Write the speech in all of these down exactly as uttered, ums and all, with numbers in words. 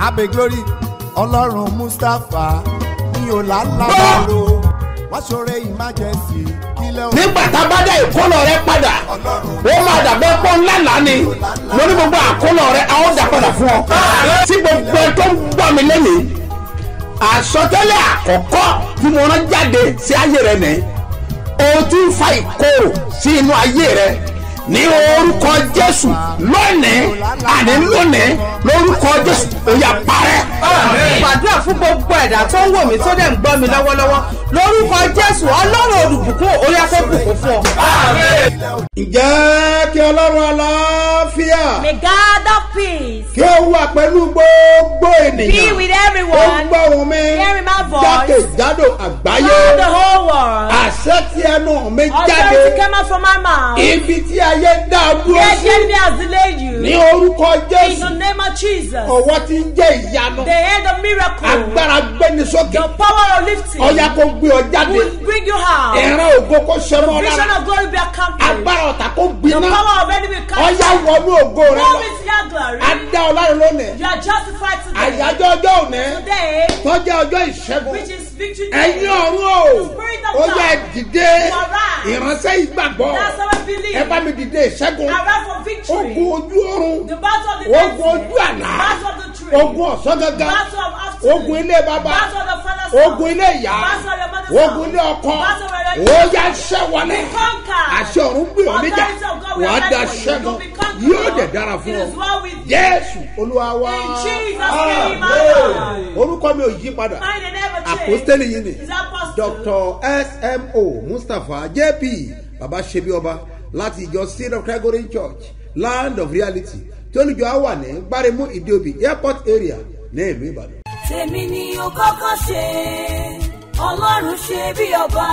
abe glory ọlọ́run Mustapha ní ọ̀làlábàlò wọ́n ṣoore emergency kílẹ̀ o. nígbà tá a bá dá ìkólọ rẹ padà ó máa dàbẹ́ pọ́ ńlá lánìí mo ní gbogbo àkólọ rẹ a ó dà padà fún ọ. tí gbogbo ẹ tó ń gbọ́ mi lẹ́nìí àsọtẹ́lẹ̀ àkọ́kọ́ tí mo rán jáde sí ayé rẹ nìyí o ti ń fa ìkorò sí inú ayé rẹ ní orúkọ Jésù lónìí àní lónìí lórúkọ Jésù ó yá parẹ́. gbàdúrà fún gbogbo ẹ̀dá tó ń wò mí tó dẹ̀ ń gbọ́ mi lọ́wọ́lọ́wọ́ lórúkọ Jésù ọlọ́run olùbùkún ó yá kó bùkún fún ọ. ǹjẹ́ kí ọlọ́run aláfíà. May God of peace kí ó wà pẹ̀lú gbogbo ènìyàn. be with everyone. ó ń gbọ́ ohùn mi. Hearing my voice. jákèjádò àgbáyé. All the whole world. àṣẹ tí ẹnu mi jáde. Authority came out from my mouth. ibi tí ayé dá dúró Yes, sí. the enemy has delayed you. ní orúkọ In the Jésù. name of Jesus. ọwọ́ tí ń jẹ́ ìyanu. The end of miracle. agbára gbéni sókè. The power of lifting. ọ̀yá kó gbé ọ jáde. Will bring you out. ìran ògo kó ṣẹmọ́ Vision lára. of glory be accomplished. agbára ọ̀tá kó The gbiná. power of enemy ọ̀yá cancelled. wọnú ògo rẹ What lọ. is your glory? adá ọlọ́run lónìí. You are justified today. àyájọ́ ọjọ́ òní. Today, tó jẹ́ ọjọ́ ìṣẹ́gun. which is victory day. ẹ̀yin ọ̀run o. Spirit of ó God. yá dìde. You are right. ìránṣẹ́ ìgbàgbọ́. That's how I believe. ẹ bá mi dìde ìṣẹ́gun. Arise for victory. ogun ojú oorun. The battle of the ogun night. ojú àná. Battle of the tree. ogun ọ̀sán gangan. Battle of afternoon. ogun ilé bàbá. Battle of the father's house. ogun ilé ìyá. Battle of your mother's house. ogun ilé ọkọ. Battle of your ó yá ṣẹ́ wọlé. conquer. àṣẹ ọ̀run gbé ọ níjà. Authority of God will wàá fight da for you. ṣẹ́gun. You'll be conqueror. yóò dẹ̀ dára fún It ọ. is well with you. Jésù Olúwa wa. In Jesus' name, amen. orúkọ mi ò yí padà. Mine and never change. àpòstélì yìí ni Is apostle. Doctor S M O Mustapha J P Babasebioba láti ìjọ Seed of Gregory Church Land of Reality tí olùjọ á wà ní Gbáremú Ìdíòbí Airport area ní ìlú Ìbàdàn. tèmi ni ó kọ́kọ́ ṣe ọlọ́run ṣe bí ọba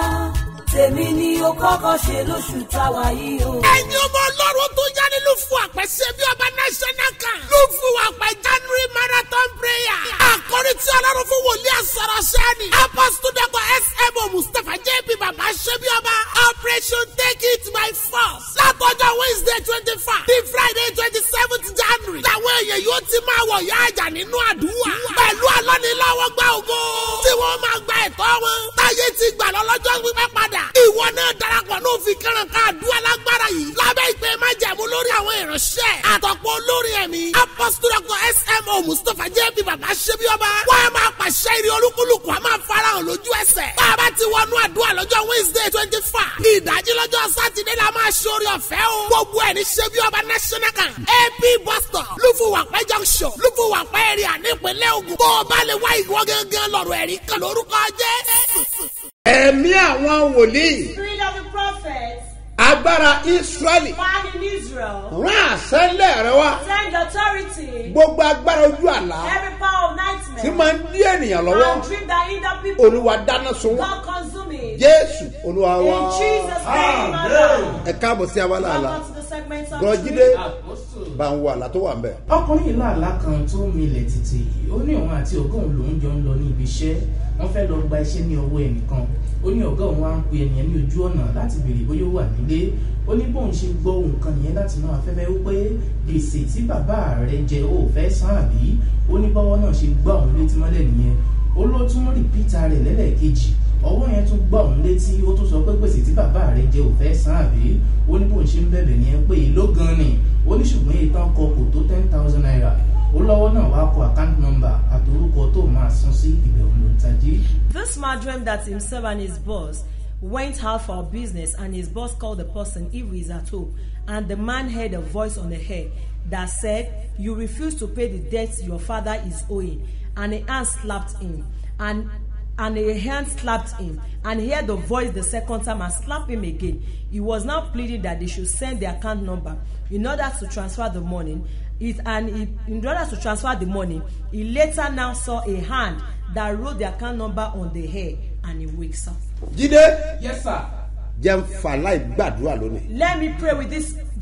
tèmi ni ó kọ́kọ́ ṣe lóṣù táwa yìí o. ẹ̀yin ọmọ ọlọ́run tó yá nínú fún àpẹṣẹ bí ọba national kan ló fún àpẹ January marathon prayer. àkórí tí ọlọ́run fún wòlíì àsọ̀rọ̀ sẹ́ni apostle Doctor S M O Mustapha J P Babasebioba operation take it by force. látọjọ́ Wednesday twenty five di Friday twenty seventh January làwọn èèyàn yóò ti máa wọ̀ yá àjà nínú àdúrà pẹ̀lú alọ́nilọ́wọ́ gbà ògo tí wọ́n máa gba ẹ̀tọ́ wọn táyé ti gbà lọ́lọ́jọ́ pípẹ́ padà. ìwọ náà darapọ̀ náà fi kẹ́ràn ká àdúrà lágbára yìí lábẹ́ ìpè májẹ̀mú lórí àwọn ìránṣẹ́ àtọ̀pọ̀ olórin ẹ̀mí apostle Doctor S M O Mustapha J P Babasebioba wọ́n á máa pàṣẹ ìrì olúkúlùkù á máa farahàn lójú ẹsẹ̀. tá a bá ti wọnú àdúrà lọ́jọ́ Wednesday twenty five ìdájí lọ́jọ́ sátidé la máa ṣe orí ọ̀fẹ́ o. gbogbo ẹ̀ ní Sebioba national camp A P bus stop Lúfùwàpẹ́ junction Lúfùwàpẹ́ area nípínlẹ̀ Ògùn. tó o bá lè wá ìwọ gángan lọ́rọ̀ ẹ̀rí kan lórúkọ Jésù. ẹ̀mí àwọn wòlíì. Spirit of the prophets. agbára Israẹli. Man in Israel. rán àṣẹlẹ̀ rẹ wá. Send authority. gbogbo agbára ojú àlá. Every power of nightmare. tí máa ń dí ènìyàn lọ́wọ́. And dream that hinder people. Olúwa dáná sun wọn. God consume it. Jésù Olúwa wa. In Jesus' name, amen. ẹ káàbọ̀ sí abala àlá. Welcome to the segment of Gọ̀jídé truth. bá ń wo àlá tó wà ń bẹ̀. ọkùnrin yìí láàlá kan tó milẹ̀ títì ó ní òun àti ọ̀gá òun lòún jọ ń lọ ní ibi iṣẹ́ wọ́n fẹ́ lọ gba iṣẹ́ ní ọwọ́ ẹnìkan ó ní ọ̀gá òun wá ń pe ẹnìyẹn ní ojú ọ̀nà láti béèrè bóyá ó wà nílé ó ní bóun ṣe gbọ́ ohun kan nìyẹn láti náà afẹ́fẹ́ wípé gbèsè tí bàbá rẹ̀ jẹ ó fẹ́ san àbí ó ní bọ́wọ́ náà ṣe gbá òun létí mọ́lẹ̀ nìyẹn ó ló tún rìpítà rẹ̀ lẹ́lẹ́kejì ọwọ́ yẹn tún gbá òun létí ó tún sọ pé gbèsè tí bàbá rẹ̀ jẹ ò fẹ́ san àbí ó ní bóun ṣe ń bẹ̀bẹ̀ nìyẹn pé èló gan ni ó ní ṣùgbọ́n ìtàn kọ kò tó ten thousand naira ó lọ́wọ́ náà wá kọ account number àtorúkọ tó máa san sí ibẹ̀ òun ló ń tají. This man dreamed that himself and his boss went out for business, and his boss called the person if he is at home, and the man heard a voice on the air that said, "You refuse to pay the debt your father is owing," and a hand slapped him, and and a hand slapped him, and he heard the voice the second time and slapped him again. He was now pleading that they should send the account number in order to transfer the money. It, and he, in order to transfer the money, he later now saw a hand that wrote the account number on the hair, and he wakes up. Jídé. Yes sir. jẹ́ ń fa láì gbàdúrà lónìí. Let me pray with this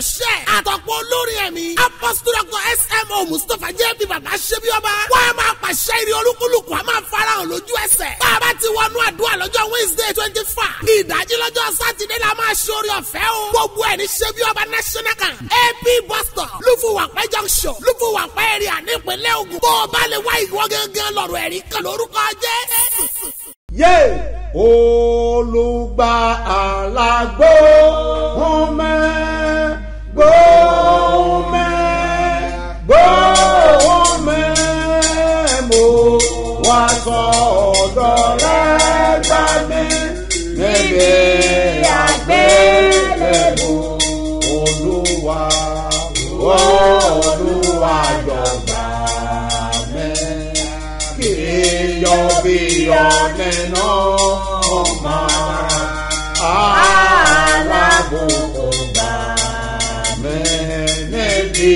ìránṣẹ́ àtọ̀pọ̀ olórin ẹ̀mí apostol doctor S M O Mustapha J B Babasebioba wọ́n á máa pàṣẹ ìrìn olúkúlùkù á máa farahàn lójú ẹsẹ̀ bá a bá ti wọnú àdúrà lọ́jọ́ Wednesday twenty five ní ìdájí lọ́jọ́ Sátidé la máa ṣe orí ọ̀fẹ́ o gbogbo ẹ̀ ní Sebioba national camp A P bus stop Lúfúwàpẹ́ junction Lúfúwàpẹ́ area nípínlẹ̀ Ògùn bó o bá lè wá ìwọ gángan lọ́rọ̀ ẹ̀rí kan lórúkọ Jésù. yé olùgbà alágbó ọmọ gbọ́mọ gbọ́mọ mo wá sọ̀dọ̀ rẹ̀ gbà mí níbi àgbélébù olúwa olúwa jọ̀gbà mí kí yọ bí yọ nínú ọmọ alábòkò gbà mí níbi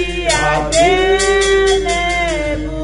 àgbélébù.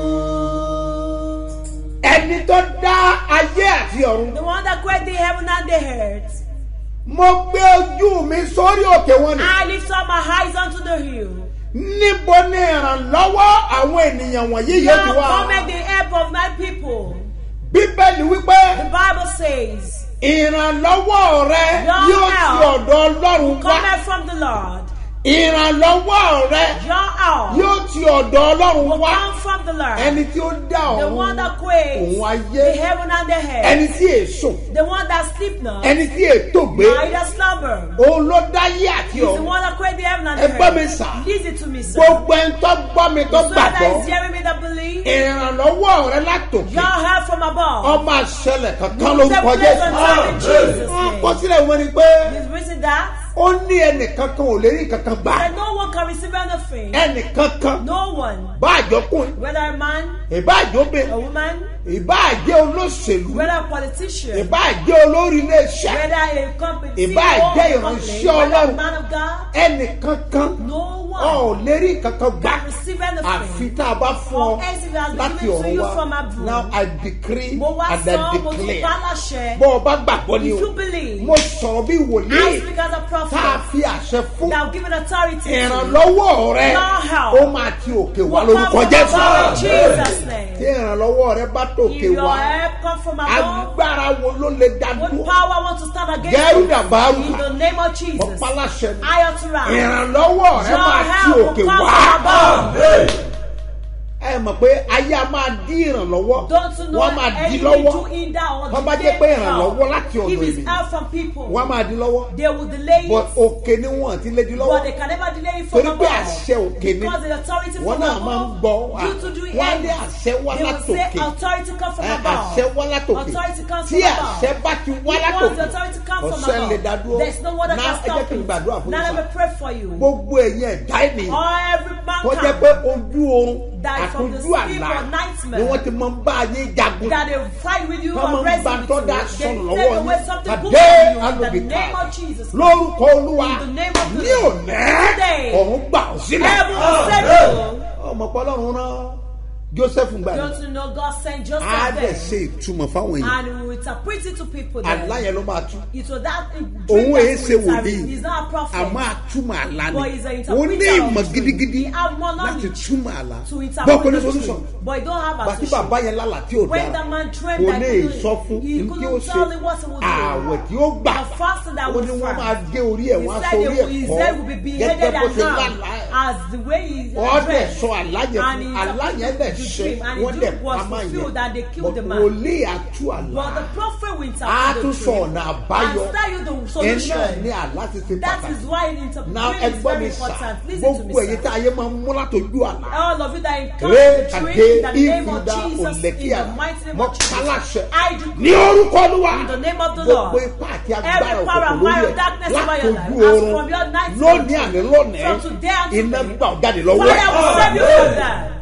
ẹni tó dá ayé àti ọ̀run. The one that created the heaven and the earth. mo gbé ojú mi sórí òkè wọn ni. I lift up my eyes unto the hill. níbo ni ìrànlọ́wọ́ àwọn ènìyàn wọ̀nyí yóò ti Now wá. come the help of my people. bíbélì wípé. The Bible says. ìrànlọ́wọ́ rẹ yóò ti ọ̀dọ̀ Ọlọ́run wá. Come from the Lord. ìrànlọ́wọ́ rẹ Your help yóò ti ọ̀dọ̀ Ọlọ́run will wá. come from the Lord. ẹni tí ó dá The ọ̀run one that creates òun ayé. the heaven and the earth. ẹni tí èso. The one that sleep not. ẹni tí ètò gbé. Neither slumber. òun ló dá ayé àti He's the ọ̀run. one that created the heaven and the ẹ gbọ́ mi earth. sà. Listen to me, sir. gbogbo ẹni tó gbọ́ mi tó So that gbàgbọ́. is hearing me that believe. ìrànlọ́wọ́ rẹ látòkè. Your help from above. ọmọ àṣẹlẹ̀ kankan You ló ń take kọjá place on time in Jesus' name. àkọsílẹ̀ wọn ni pé He's written that. ó ní ẹnìkankan ò lè rí kankan gbà. That no one can receive anything. ẹnìkankan No one. bá àjọkùnrin Whether a man, ìbá àjọbẹ a woman, ìbá àjẹ olóṣèlú whether a politician, ìbá àjẹ olórí iléeṣẹ́ whether a company, ìbá C E O àjẹ of a company, ìránṣẹ́ whether a Ọlọ́run man of God, ẹnìkankan no ọ̀ one lè rí kankan gbà can receive anything. àfi tá a bá fún ọ Unless it has been láti given to ọ̀run you wá. from above. Now I decree Mo wá and I sọ, mo tún declare bá láṣẹ. bọ́ ọ bá gbàgbọ́ ni If o you believe, mo sọ̀rọ̀ bí I wòlíì speak as a tá a prophet fi àṣẹ fún that will give it authority to ìrànlọ́wọ́ rẹ Your help ó máa ti òkè wá will lórúkọ come from Jésù. above in Jesus' name. tí ìrànlọ́wọ́ rẹ bá If tòkè your wá help come from above, agbára wo ló lè dá what dúró. power want to stand against Gẹ́rù you? dàbárù In the name of Jesus, ọ̀páláṣẹ ni I authorize ìrànlọ́wọ́ rẹ your máa ti help will òkè come wá. from above. ẹ mọ̀ pé ayé a máa dí ìrànlọ́wọ́ Don't you know wọ́n máa dí anything lọ́wọ́ to hinder or wọ́n bá delay jẹ́ pé help? ìrànlọ́wọ́ láti ọ̀dọ̀ If it's ènìyàn help from people, wọ́n máa dí lọ́wọ́ they will delay but it, òkè ni wọ́n ti lè dí lọ́wọ́ but they can never delay it from torí pé above. àṣẹ òkè ni Because the authority wọ́n from náà máa ń gbọ́ above, you to do wọ́n á ní it. àṣẹ wá They will say látòkè authority come from ẹ, above. àṣẹ wá látòkè Authority comes tí from above. àṣẹ bá ti wá If once the látòkè authority comes from ọ̀sẹ̀ lè dá above, dúró there's no one that náà can ẹ jẹ́ stop kí n it. gbàdúrà fún Now let me yín pray for you. gbogbo ẹ̀yin ẹ̀dá ènìyàn Or every tó jẹ́ pé mankind ojú oorun that from the àtòjú sleep àlá or nightmare ni wọ́n ti máa ń bá ayé jagun that they fight with you wọ́n máa or ń wrestle bá with tó you, dá they sọnù take lọ́wọ́ away yín something good àdé from you in the alòbìkà name of Jesus. lórúkọ Olúwa In the name of the ní Lord. òní Today, ọ̀run gbà ọ́ sílẹ̀ Heaven will save you. ọmọ pọ̀ Ọlọ́run rán Joseph gbà ní Don't you know God sent Joseph á dẹ̀ there? ṣe ìtumọ̀ fáwọn èèyàn And we will interpret it to people there. àlá yẹn ló máa tú It was that òun dream èé that ṣe we interpret. wòlíì He's not a prophet. àmọ́ àtúmọ̀ àlá But ni he's an ó ní interpreter ìmọ̀ of dream. gidigidi He have more láti knowledge túmọ̀ àlá to bọ́ interpret kò ní the solution dream. But he don't have a bàtí solution. bàbá yẹn lálà tí ò When dára the man dreamed kò that lè he sọ couldn't, fún he ní tí ó couldn't ṣe tell him what he would do. ààwẹ̀ tí ó gbà The fasting that ó would ní wọ́n fast. máa gé orí ẹ̀ He wọ́n á said sọ orí they- ẹ̀ his kọ́ head will be beheaded gẹ́gẹ́ bó and ṣe hung lálà ẹ̀ as the way he wọ́n dẹ̀ dressed. sọ àlá yẹn And fún he àlá yẹn dẹ̀ the ṣe dream, and wọ́n the dẹ̀ dream was pa máa fulfilled and they yẹn killed the man. wòlíì àtú àlá But the prophet will á interpret tún the sọ dream ọ̀nà and àbáyọ tell you the iná solution. ní àlá ti ṣe That pàtàkì is why the interpretation náà is ẹgbọ́n very mi sà important. Listen to gbogbo me, èyí sir. tá ayé máa ń mú látọjú àlá All of you that encounter ré the kàdé dream in the name of ìfìdá Jesus, in òlẹ̀kíà the mighty name mọ́ of Jesus, pálàṣẹ I ní decree orúkọ Olúwa in the name of the gbogbo Lord, ipá àti agbára every power òkùnkùn and lórí fire of ẹ̀ darkness over your life, látọjú as oorun from your night lónìí àní lónìí from today until iná today, gbà ọ́ jáde lọ́wọ́ fire will save you from that.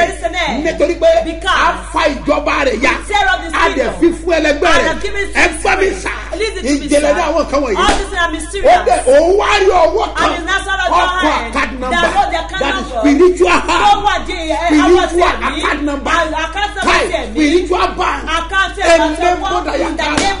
nítorí pé a fa ìjọba rẹ̀ ya a dẹ̀ fi fún ẹlẹgbẹ́ rẹ̀ ẹ gbọ́ mi sà ìjìnlẹ̀ ní àwọn kan wọ̀nyí ó dẹ̀ òun wá rí ọwọ́ kan ọkọ̀ àkàdì nọ́mbà that is spiritual hand spiritual àkàdì nọ́mbà kai spiritual bank ẹnlẹ́ mọ́dà yà ká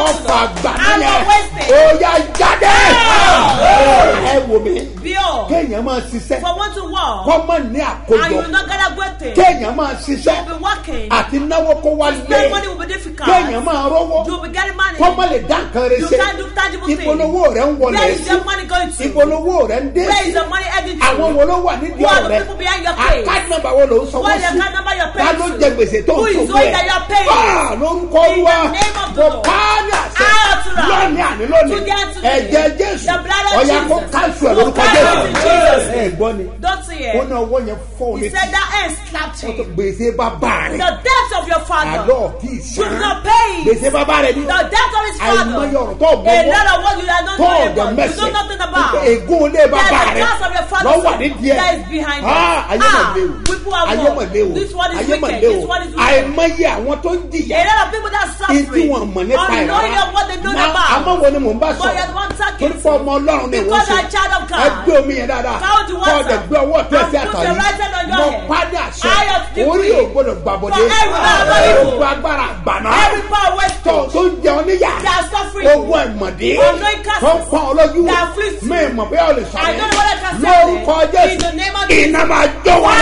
ọ̀fà gbàdúrà Arrow wasted. ó yá jáde. ẹ wò mí Behold, kéèyàn máa ṣiṣẹ́ for one to walk, kọ́ mọ̀ ní and you àkójọ will not gather great thing. kéèyàn máa You'll ṣiṣẹ́ be working. àti náwó kó wá Spend lé money will be difficult. kéèyàn máa rówó You'll be getting money. kó má lè dá nǹkan rẹ̀ You ṣe can't do tangible things. ìpolówó rẹ̀ ń wọlé Where is sí your money going to? ìpolówó rẹ̀ ń dé Where is sí your money heading to? àwọn wo ló wà nídìí Who are the ọ̀rẹ́ people behind your case? àkáàdì nọ́mbà wo ló ń sanwó What is sí the account number you're ta paying ló to? jẹ gbèsè tó Who ń is sanwó owing ẹ̀ that you're paying? báà lórúkọ In the Olúwa name of the mo Lord. ká ní àṣẹ I authorize lónìí àní lónìí today and today. ẹ̀jẹ̀ Jésù The blood of ọ̀yà kó Jesus. káṣù ẹ̀ Who lórúkọ cancels Jésù in Jesus' ẹ̀ gbọ́ ni Don't see ó it. ní ọwọ́ yẹn fọ́ ọ He létí said that hand slapped him. gbèsè bàbá rẹ̀ The debt of your father. àlọ́ kì í You sàn did not pay it. gbèsè bàbá rẹ̀ ní The debt of his father. àìmọye ọ̀rọ̀ tó A gbọ́ lot of what you are not tó knowing ọ̀dọ̀ about. You mẹ́sẹ̀ know nothing about. ègún olé bàbá There's a rẹ̀ curse of your father lọ́wọ́ ní díẹ̀ that is behind Ah, it. ayé mà Ah, léwu people are ayé wrong. mà léwu This one is ayé mà wicked. léwu This one is wicked. àìmọye àwọn tó ń A jìyà lot of people that are ìdí suffering. wọn mọ̀ nípa ẹ̀ Unknowing of what they know about. àmọ́ wo ni mò ń bá But sọ you're the one talking torí fún ọmọ Ọlọ́run ni wọ́n Because ṣe I'm a child of God. ẹgbẹ́ omi yẹn dáadáa How do you kọ́ want ọ̀dẹ̀ some? gbé ọwọ́ ọ̀tún ẹ̀ sí And put àtàrí your right hand on your mọ head. pádé àṣẹ I have decree. orí ò gbọdọ̀ gbàbọ̀dé For every man of evil. gbogbo agbára àgbàná Every power waste tó tó ń jẹun níyà They are suffering. ogun ẹ̀mọ̀dé Unknowing curses. tó ń pọ́n ọlọ́jú They afflict you. mi mọ̀ bóyá o lè sọ I don't know what I can say. lórúkọ In Jésù the name of Jesus. iná máa jó wọn.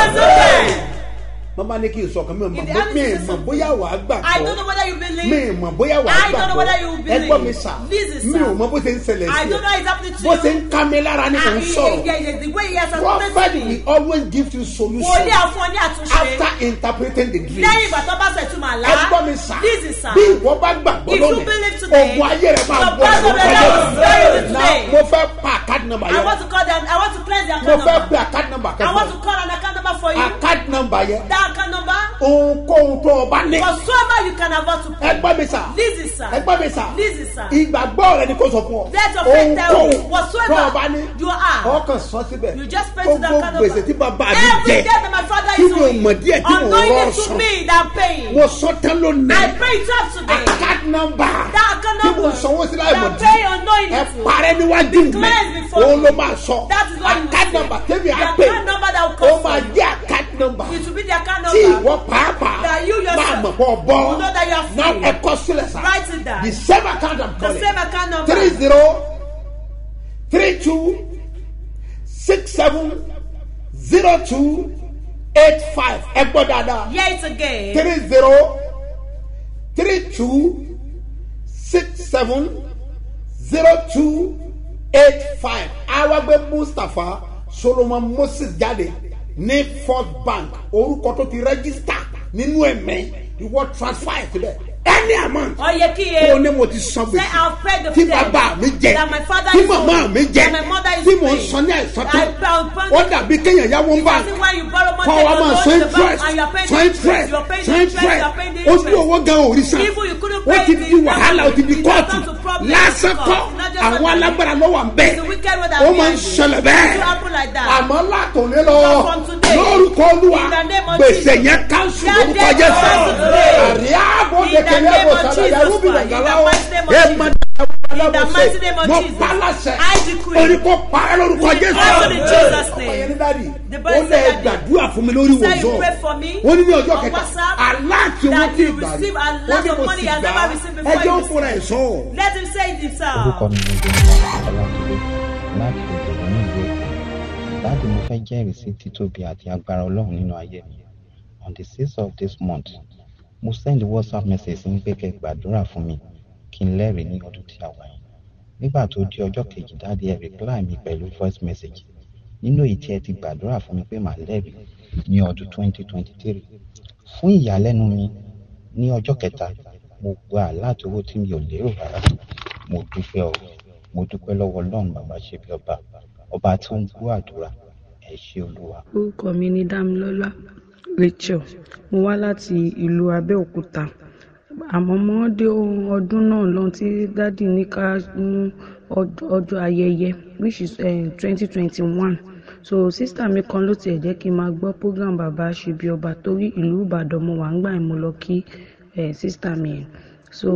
Fire mama ní kí n sọkàn mi ò If the mọ̀ enemy mi says mọ̀ something, bóyá wàá gbà I don't kọ́ know whether you believe. mi mọ̀ bóyá wàá I gbà don't know whether you will kọ́ ẹ believe. gbọ́ mi sà This is mi ò sir. mọ̀ bó ṣe ń ṣẹlẹ̀ I sí don't know ẹ it's happening to bó you. ṣe ń ká mi lára ni mò ń Ah, sọ̀rọ̀ yeah, yeah, the way he has prophet affected me. will always give you solution Wòlíì àfún ọ ní àtúnṣe. after interpreting the dream Lẹ́yìn ìgbà tó bá ṣètò màlá. ẹ gbọ́ mi sà This is sir. bí ìwọ bá gbàgbọ́ If you lónìí believe today, ogun ayé rẹ máa the gbọ́ battle of lórúkọ the Lord is very Jésù good na today. mo fẹ́ pa àkáàdì nọ́mbà I yẹn want to call them. I want to cleanse their mo account fẹ́ number. pe àkáàdì nọ́mbà I want to kẹfẹ́ call an account number for you. àkáàdì nọ́mbà yẹn That account number. ohunkóhun tó o bá ní Whatsoever you can afford to pay. ẹ gbọ́ mi sà This is sir. ẹ gbọ́ mi sà This is sir. ìgbàgbọ́ rẹ ni kò sọ fún ọ Let your faith tell you. ohunkóhun tó o Whatsoever bá ní you are. ọkàn sọ síbẹ̀ You just pay to that gbogbo account number. gbèsè tí bàbá mi Every jẹ debt that my father tí is mi ò owing. mọ̀ díẹ̀ tí mo Unknowing rọ̀ it to sàn me that I'm paying. mo sọ tán lónìí I pay it up today. àkáàdì nọ́mbà That account tí mo number. sanwó sí láì mọ̀ That dí pay unknowing ẹ it to. parẹ́ níwájú mi Declares before òun me. ló máa sọ That is what you will àkáàdì say. nọ́mbà tẹ́mi The á pè account number that will ó cost máa you. jẹ́ àkáàdì nọ́mbà It will be the account tí number. ìwọ pàápàá That you yourself máa mọ̀ pọ̀ bọ́ will know that you are náà free. ẹ kọ sílẹ̀ sá Write it down. the same account I'm The calling same account number. three zero three two six seven zero two eight five ẹ gbọ́ dáadáa Hear it again. three zero three two six seven zero two eight five awagbe Mustapha Solomon Moses jáde ní First Bank orúkọ tó ti rẹ́gísítà nínú ẹ̀mẹ́ ìwọ transfer ẹ̀ síbẹ̀ any amount Oyèkíyè. kó ní mo ti san Say I'll pay the gbèsè tí debt bàbá mi jẹ that my father tí is màmá owing, mi jẹ that my mother is tí mo ń paying. san ní àìsàn I tó found- found- ó dàbí kéèyàn yáwó ń bá Because when you borrow money, kọ́ wa you máa loan san to the bank interest and you are paying the san interest. interest You are paying the san interest. interest You are paying the ojú interest. owó gan orí san Even you couldn't ó pay ti the di wàhálà ó ti di interest. kóòtù It's not to problem. lásán kọ́ It's not just àwọn that. alágbára ló wà ń bẹ̀ It's the wicked one that ó behind máa ń it. ṣẹlẹ̀ bẹ́ẹ̀ It happen like that. àmọ́ látòlé lọ But from today, lórúkọ Olúwa in the name of gbèsè Jesus, yẹn káńsù that lórúkọ debt Jésù cancel today. àríyá àbò In the dèkèlè name àbò of sàlàyé Jesus rúbì Christ, in the nàgàlà ó mighty name of ẹ Jesus. má In the mighty name of mo Jesus, pálásẹ I decree. orí kò parẹ́ lórúkọ Jésù cancel in Jesus' name. ọ̀yẹ́ ní dádì The ó Bible lè said that gbàdúrà fún mi lórí Say you wòsàn pray for me ó ní ní ọjọ́ on kẹta WhatsApp aláàtì owó that tí you ìgbà receive a ó lot ní of mo money sì he has gbà never received before ẹjọ́ you fúnra ẹ̀ sọ. Let him say it himself. orúkọ mi ni gbẹ̀ngà ọlátúndé láti òjòlú nílùú èkó láti mo fẹ́ jẹ́rìí sí títóbi àti agbára ọlọ́run nínú ayé mi on the sixth of this month mo send whatsapp message sí pé kẹ́ gbàdúrà fún mi kí n lẹ́rìí ní ọdún tí a wà yìí nígbà tó di ọjọ́ kejì dáadé ẹ reply mi pẹ̀lú voice message nínú èyí tí ẹ ti gbàdúrà fún mi pé màá lẹ́rìí ní ọdún twenty twenty three fún ìyàlẹ́nu mi ní ọjọ́ kẹta mo gba láti owó tí mi ò lérò rárá mo dúpẹ́ ọ mo dúpẹ́ lọ́wọ́ ọlọ́run Babasebioba ọba tí ó ń gbọ́ àdúrà ẹ ṣé olúwa. orúkọ mi ni Dámilọ́lá Rachel mo wá láti ìlú Abẹ́òkúta àmọ́ mọ́ dé ọdún náà lọ tí dádì ní ká mú ọjọ́ ayẹyẹ which is twenty twenty one so sister mi kan ló tiẹ̀ jẹ́ kí n máa gbọ́ program Babasebioba torí ìlú Ìbàdàn mo wà ń gbà mo lọ kí sister mi yẹn so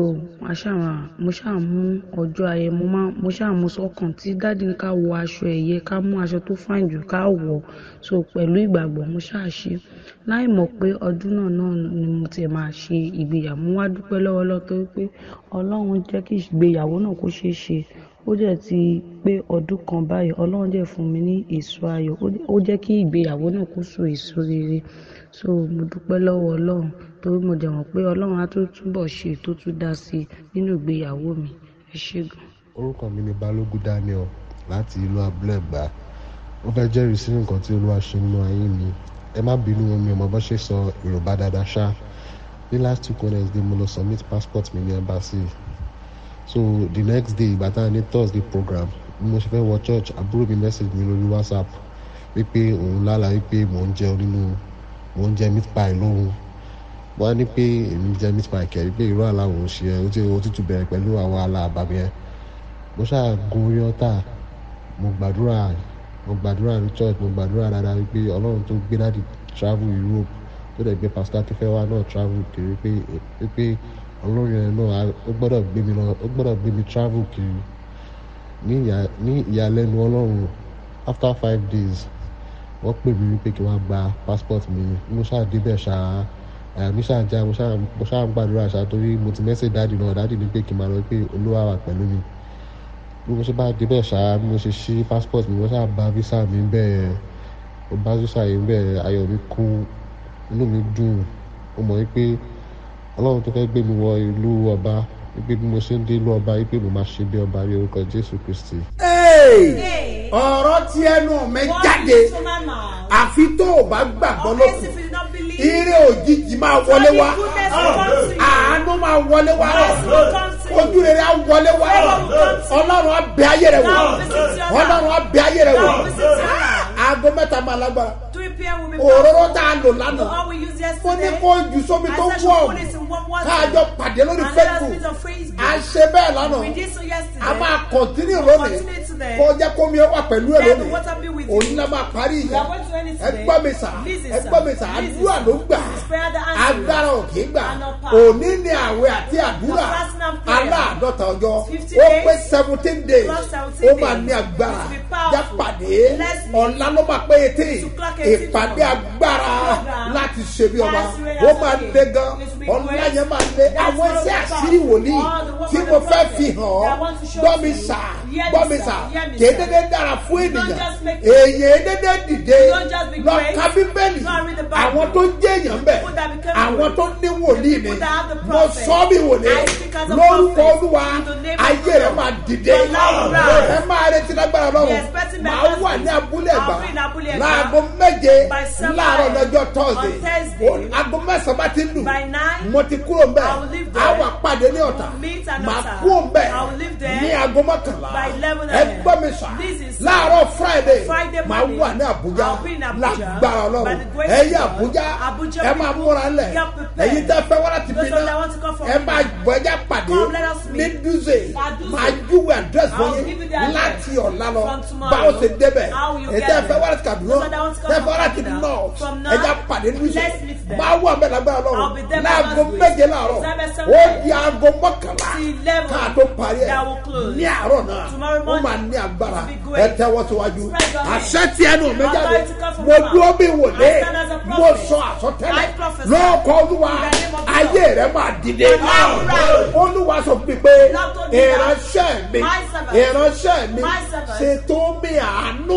mo ṣáà mú ọjọ́ ayẹyẹ mo ṣáà mú sọ́kàn tí dádì ní ká wọ aṣọ ẹ̀yẹ ká mú aṣọ tó fine jù ká wọ̀ so pẹ̀lú ìgbàgbọ́ mo ṣáà ṣe láì mọ̀ pé ọdún náà náà ni mo ti máa ṣe ìgbéyàwó mo wá dúpẹ́ lọ́wọ́lọ́wọ́ torí pé Ọlọ́run jẹ́ kí ìgbéyàwó náà kó ṣeé ṣe ó jẹ́ ti pé ọdún kan báyìí ọlọ́run jẹ́ fún mi ní èso ayọ̀ ó jẹ́ kí ìgbéyàwó náà kó so èso rere so mo dúpẹ́ lọ́wọ́ ọlọ́run torí mo jẹ́ mọ̀ pé ọlọ́run á tún túbọ̀ ṣe tó tún dá sí nínú ìgbéyàwó mi ẹ ṣé gan. orúkọ mi ni Balógun Daniel láti ìlú Abúlé Ẹ̀gbá ó fẹ́ jẹ́rìí sí nǹkan tí Olúwa ṣe nínú ayé mi ẹ má bínú mi ọmọ bó ṣe sọ Yorùbá dáadáa ṣá ní last week Wednesday mo lọ submit passport mi ní embassy so the next day ìgbà tá a ní Thursday program bí mo ṣe fẹ́ wọ church àbúrò mi message mi lórí WhatsApp wípé òun lálà wípé mò ń jẹun nínú mò ń jẹ meat pie lóhun wọ́n á ní pé èmi jẹ meat pie kẹ̀ wípé irú àlá òun ṣe ẹ̀ ó ti òtútù bẹ̀rẹ̀ pẹ̀lú àwọn àlá àbàmì ẹ̀ mo ṣáà gun orí ọ̀tá mo gbàdúrà mo gbàdúrà ní church mo gbàdúrà dáadáa wípé Ọlọ́run tó gbé dáàdì travel Europe tó dẹ̀ gbé pastor akínfẹ́ wa náà travel kiri pé pé Ọlọ́run yẹn náà ó gbọ́dọ̀ gbé mi lọ ó gbọ́dọ̀ gbé mi travel kiri ní ìyàlẹ́nu Ọlọ́run after five days wọ́n pè mí wípé kí wọ́n gba passport mi mo ṣáà débẹ̀ ṣáà àyà mi ṣáà já mo ṣáà ń gbàdúrà ṣáà torí mo ti message dáàdì náà dáàdì ní pé kí n máa lọ pé Olúwa wà pẹ̀lú mi bí mo ṣe bá débẹ̀ ṣáà bí mo ṣe ṣí passport mi mo ṣáà bá visa mi bẹ́ẹ̀ mo bá visa yìí bẹ́ẹ̀ ayọ̀ mi kún inú mi dùn mo mọ̀ wípé Ọlọ́run tó fẹ́ gbé mi wọ ìlú ọba wípé bí mo ṣe ń dé ìlú ọba wípé mo máa ṣe bí ọba ní orúkọ Jésù Kristi. ọ̀rọ̀ tí ẹnu mi jáde àfi tó o bá gbàgbọ́ lókun ire òjijì máa wọlé wá àánú máa wọlé wá ojú rere á wọlé wá Ọlọ́run á bẹ ayé rẹ wò Ọlọ́run á bẹ ayé rẹ wò aago mẹ́ta máa lágbára òróró tá a lò lánàá ó ní kó jù sómi tó wọ̀ káàjọ pàdé lórí Facebook a ṣe bẹ́ẹ̀ lánàá a máa kọ̀ntínú lónìí kó jẹ́ kó mi wà pẹ̀lú ẹ̀ lónìí òun náà máa parí ìyá ẹgbọ́n mi sà ẹgbọ́n mi sà àdúrà ló gbà agbára ò kì í gbà òní ni àwẹ̀ àti àdúrà aláàdọ́ta ọjọ́ ó pé seventeen days ó máa ní agbára já pàdé ọ̀la ló máa pé etí ìpàdé agbára láti ṣe bí ọba ó máa lé gan ọ̀la yẹn máa lé àwọn iṣẹ́ àṣírí wòlíì tí mo fẹ́ fi hàn ọ́ gbọ́mísà gbọ́mísà kédédé dára fún ènìyàn èyàn dédé dìde lọ ka bíbélì àwọn tó jẹ́ èèyàn bẹ̀ àwọn tó ní wòlíì ni mo sọ bí wòlíì lórúkọ Olúwa ayé rẹ̀ máa dìde ẹ máa retí lágbára lọ́rùn máa wà ní abúlé Ẹ̀gbá láago méje láàárọ̀ lọ́jọ́ Thursday aago mẹ́sàn-án bá ti lù mo ti kúrò ń bẹ̀ àwọn àpàdé ní Ọ̀tà máa kúrò ń bẹ̀ ní aago mọ́kànlá ẹ gbọ́ mi sà láàárọ̀ Friday máa wà ní Àbújá lágbára Ọlọ́run ẹ̀yin Àbújá ẹ máa múra ńlẹ̀ ẹ̀yin tẹ́ fẹ́ wọ́n láti bí náà ẹ máa bọ̀ ẹja pàdé ní dúzè máa júwe àdírẹ́sì fún yín láti ọ̀la lọ báwo ṣe débẹ̀ ẹ̀ tẹ́ fẹ́ wọ́n láti Kaduna tẹ́ fẹ́ wọ́n láti North ẹja pàdé ní dúzè máa wà mẹ́ lágbára Ọlọ́run láago méje láàárọ̀ ó di aago mọ́kànlá káà tó parí ẹ̀ ní àárọ̀ náà ó máa ní agbára ẹ tẹ́wọ́ síwájú àṣẹ tí ẹnu mi jáde mo dúró bí wòlé mo sọ àsọtẹ́lẹ̀ lóòkọ Olúwa ayé rẹ máa dìde Olúwa sọ fún mi pé ìránṣẹ́ mi ìránṣẹ́ mi ṣètò omi àánú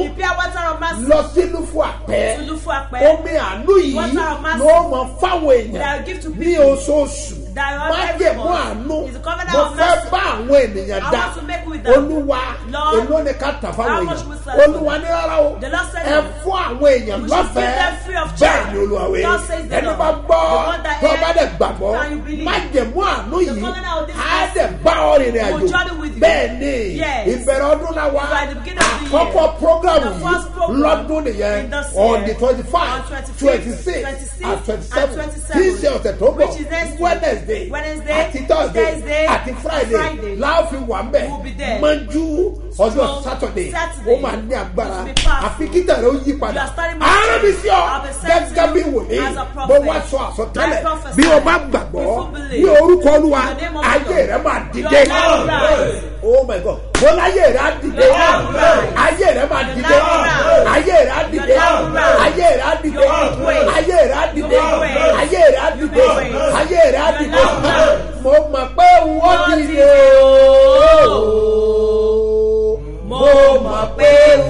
lọ sínú fún àpẹ omi àánú yìí ló mọ fáwọn èèyàn ní oṣooṣù májèmú àánú mo fẹ́ bá àwọn ènìyàn dá Olúwa èló ni ká tà fáwọn èèyàn Olúwa ní rárá o ẹ fún àwọn èèyàn lọ́fẹ̀ẹ́ bẹ́ẹ̀ ni Olúwa wí ẹni bá gbọ́ tó bá dẹ̀ gbàgbọ́ májèmú àánú yìí á dẹ̀ bá ọ rìnrìn àjò bẹ́ẹ̀ ni ìbẹ̀rẹ̀ ọdún la wá àkọ́kọ́ programu yìí lọ́dún nìyẹn on the twenty five twenty six and twenty seven tí í ṣe ọ̀sẹ̀ tó bọ̀ Wednesday àti Thursday àti Friday láàfin wà ń bẹ̀ mọ́jú ọjọ́ Saturday ó máa ní agbára àfi kíta rẹ̀ ó yí padà ààrẹ mi sí ọ gẹ́gẹ́ bí wòlé bó wá sọ àsọtẹ́lẹ̀ bí o bá gbàgbọ́ ní orúkọ Olúwa ayé rẹ̀ máa dìde oh my God mo láyé rẹ̀ á dìde ayé rẹ̀ máa dìde ayé rẹ̀ á dìde ayé rẹ̀ á dìde ayé rẹ̀ á dìde ayé rẹ̀ á dìde ayé rẹ̀ á dìde mo mọ̀ pé wọ́n dìde ooo.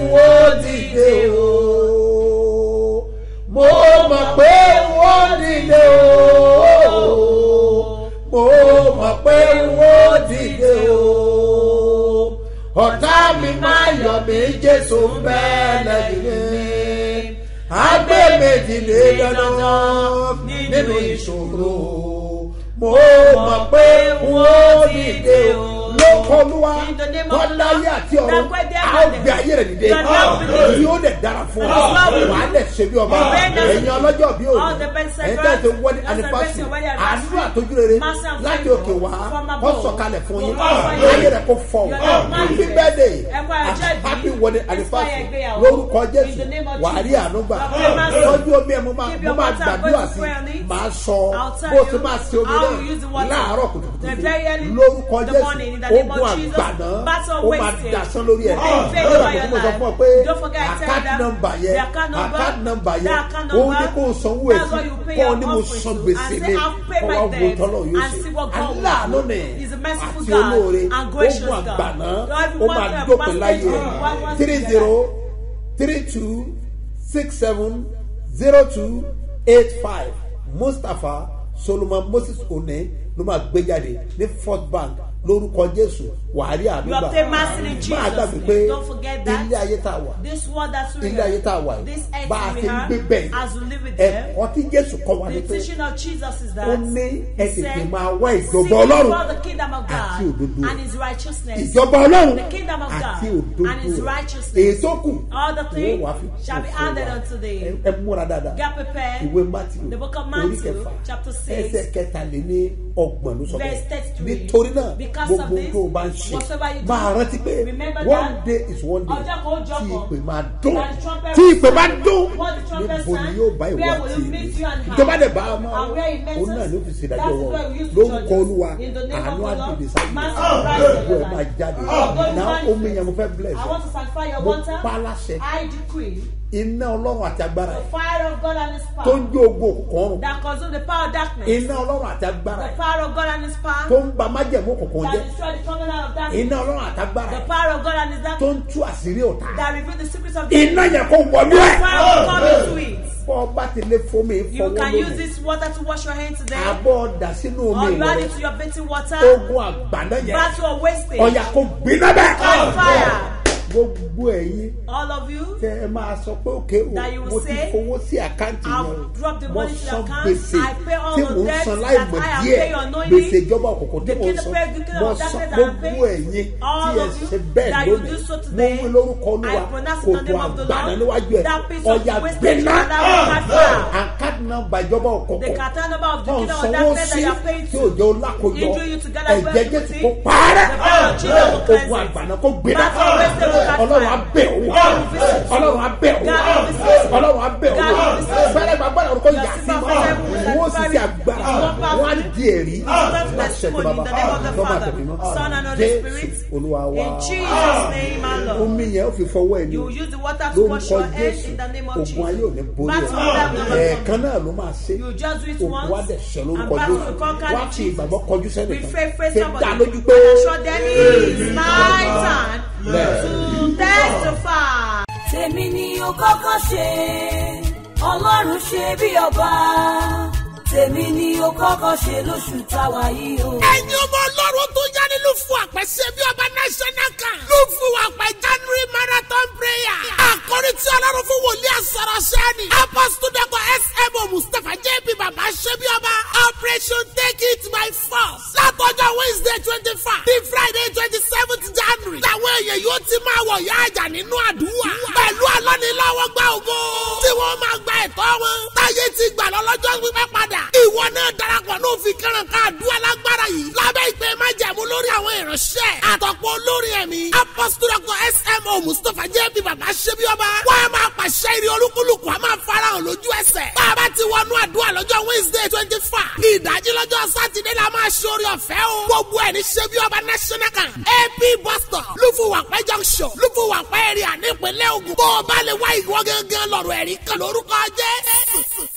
wọ́n dìde o mo mọ̀ pé wọ́n dìde o mo mọ̀ pé wọ́n dìde o ọ̀tá mi máa yọ̀ mí Jésù ń bẹ lẹ́yìn mi agbé méjìlé dandan nínú ìṣòro mo mọ̀ pé wọ́n dìde o lókòlúwa kọ́láyé àti ọ̀rọ̀ àwọn gbé ayé rẹ̀ dìde yóò lè dára fún ọ wà á lè ṣe bí ọba ẹ̀yin ọlọ́jọ́ bí òní ẹ̀yin tẹ́ ẹ ti wọ́n ní anifásitì àdúrà àtọ́jú rere láti òkè wá kó sọ̀kalẹ̀ fún yín ayé rẹ̀ kó fọ̀ happy birthday happy wedding anifásitì lórúkọ Jésù wà á rí àánú gbà lọ́jọ́ omi ẹ̀ mo máa gbàdúrà sí máa sọ bó o ti máa ṣe omi náà láàárọ̀ kùtùkùtù lórúkọ Jésù ogun àgbàná ó máa dasán lórí ẹ̀ lọ́dọ̀ àti mo sọ fún ọ pé àkáàtì nọ́mbà yẹn àkáàtì nọ́mbà yẹn ó ní kó sanwó èsì kó ní mo san gbèsè mi kó wá wo tọ́lọ̀ yóò ṣe aláàánú ni àti olóore ogun àgbàná ó máa dópin láyé ẹ̀ three zero three two six seven zero two eight five Mustapha Solomon Moses One ló máa gbé jáde ní First Bank lórúkọ Jésù wàhálì àdúgbà máa gbàgbé pé ilé ayé tá a wà ilé ayé tá a wà yìí bá a ti ń gbé bẹ́ẹ̀ ẹ̀kọ́ tí Jésù kọ́ wa ni pé ó ní ẹ tètè máa wá ìjọba Ọlọ́run àti òdodo ìjọba Ọlọ́run àti òdodo èyí tó kù wọ́n wá fi kó ẹ múra dáadáa ìwé Mátíù orí kẹfà ẹsẹ̀ kẹtàléní ọgbọ̀n ló sọ bẹ́ẹ̀ nítorí náà gbogbo tó o bá ń ṣe máa rántí pé one day is one day tí ìpè máa dún tí ìpè máa dún níbo ni yóò bá ìwà tí èmi ìjọba dẹ̀ bá a máa òun náà ló fi ṣèdájọ́ wọn lórúkọ Olúwa àánú àdìdì sáyé ìbò ẹ̀ máa jáde náà omi yẹn mo fẹ́ bless mo pa láṣẹ iná Ọlọ́run àti agbára ẹ̀ tó ń jó ogun òkùnkùn ọ̀run iná Ọlọ́run àti agbára ẹ̀ tó ń ba májẹ̀mú òkùnkùn jẹ́ iná Ọlọ́run àti agbára ẹ̀ tó ń tú àṣírí ọ̀tá iná yẹn kó wọlé ẹ̀ bọ́ ọba ti lè fomi fọwọ́ lónìí àbọ̀ ọ̀dà sínú omi rẹ̀ ogun àgbàdo yẹn ọ̀yà kò gbiná bẹ́ẹ̀ gbogbo ẹ̀yin tẹ ẹ máa sọ pé òkè o mo ti fowó sí àkáǹtì yẹn mo san gbèsè tí mo ń san láì mọ̀ díẹ̀ gbèsè ìjọba òkùnkùn tí mo ń san mo san gbogbo ẹ̀yin tí ẹ ṣe bẹ́ẹ̀ lónìí mo wí lórúkọ Olúwa kòtò àgbàdo níwájú ẹ ọ̀yà gbẹ̀ná àkáǹtì nọ́mbà ìjọba òkùnkùn tó ń sanwó sí tí òjò lákòjọ ẹ̀jẹ̀ Jésù kó parẹ́ ogun àgbàdo kó gbẹ̀ná Ọlọ́run abẹ́ òwò Ọlọ́run abẹ́ òwò Ọlọ́run abẹ́ òwò fẹ́rẹ́ gbàgbọ́ ọ̀rọ̀ kò yà sí mọ́ wọ́n sì ti agbára wọ́n á di èrí láṣẹ tó bàbá lọ́mọ àtẹ̀mí náà Jésù Olúwa wa omi yẹn ó fi fọwọ́ ẹ̀ ní lórúkọ Jésù ogun ayé ò ní borí ẹ̀ ẹ̀ẹ̀kan náà ló máa ṣe ogun wa dẹ̀ ṣẹ lórúkọ Jésù wá fi ìgbàgbọ́ kọjú sẹ́nìkan ṣe dá lójú pé to testify. Tèmi ni o kọ́kọ́ ṣe, Ọlọ́run ṣe bí ọba. Tèmi ni o kọ́kọ́ ṣe lóṣù táwa yìí o. Ẹ̀yin ọmọ Ọlọ́run tó yá nínú fún àpẹ̀ṣẹ̀ bí ọba national kan. Ló fún àpẹ̀ January marathon prayer. Àkórí tí Ọlọ́run fún wòlíì àsọ̀rọ̀ ṣẹ́ni. Apostle Doctor S M O Mustapha J P Baba ṣẹ́bí ọba. Operation Take It by Force. Látọjọ́ Wednesday twenty five. Bí Friday twenty seventh January. Làwọn èèyàn yóò ti máa wọ̀ yá àjà nínú àdúrà. Pẹ̀lú alọ́nilọ́wọ́ gba ògo. Tí wọ́n máa gba ẹ̀tọ́ wọn. Táyé ti gbà lọ́lọ́jọ́ pípẹ́ padà. Ìwọ náà darapọ̀ náà fi kẹ́ràn ká àdúrà lágbára yìí. Lábẹ́ ìpè májẹ̀mú lórí àwọn ìránṣẹ́. Àtọ̀pọ̀ olórí ẹ̀mí. Apostle Doctor S M O Mustapha J P Baba ṣẹ́bí ọba. Wọ́n á máa pàṣẹ ìrì olúkúlùkù á máa farahàn lójú ẹsẹ̀. Bá a bá ti wọnú àdúrà lọ́jọ́ Wednesday twenty five. Ìdájí lọ́jọ́ Sátidé la máa ṣe orí ọ̀fẹ́ o. Gbogbo ẹ̀ ní ṣẹ́bí ọba national camp. A P bus stop. Lúfùwàpẹ́ junction. Lúfùwàpẹ́ area nípínlẹ̀ Ògùn. Bó o bá lè wá ìwọ gángan lọ́rọ̀ ẹ̀rí kan lórúkọ Jésù.